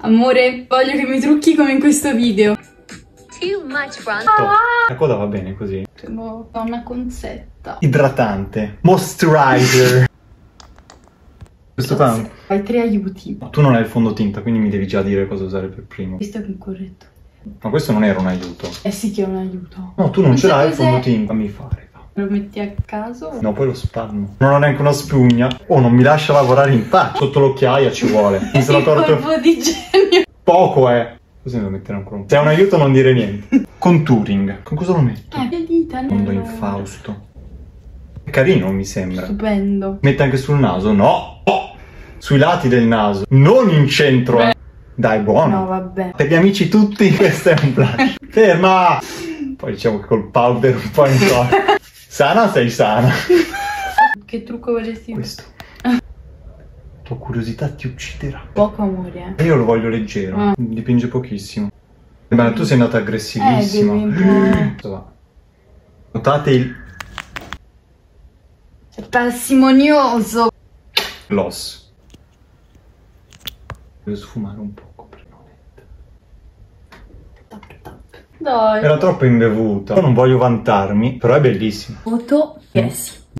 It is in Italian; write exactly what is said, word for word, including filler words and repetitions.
Amore, voglio che mi trucchi come in questo video. Too much bronze. La coda va bene così. Sono una consetta. Idratante. Moisturizer. Questo qua. Hai tre aiuti. Tu non hai il fondotinta, quindi mi devi già dire cosa usare per primo. Questo è corretto. Ma questo non era un aiuto. Eh sì che è un aiuto. No, tu non ce Questa l'hai il cos'è? fondotinta. Fammi fare. Lo metti a caso? No, poi lo spalmo. Non ho neanche una spugna. Oh, non mi lascia lavorare in pace. Sotto l'occhiaia ci vuole. Mi sono Il accorto. colpo di genio. Poco, eh. Così devo mettere ancora un po'. Se è un aiuto non dire niente. Contouring. Con cosa lo metto? Eh, le dita. Mondo nero. infausto. È carino, mi sembra. Stupendo. Mette anche sul naso? No. Oh. Sui lati del naso. Non in centro. Eh. Dai, buono. No, vabbè. Per gli amici tutti questo è un blush. Ferma! Poi diciamo che col powder un po' in corpo. Sana sei sana. Che trucco vorresti? Questo. La tua curiosità ti ucciderà. Poco amore, eh. Io lo voglio leggero. Ah. Dipinge pochissimo. Ma tu sei andata aggressivissima. Eh, devi un po'. Notate il È parsimonioso. gloss. Devo sfumare un poco per non Tap, tap. Dai. Era troppo imbevuta. Non voglio vantarmi, però è bellissimo. Foto. Yes.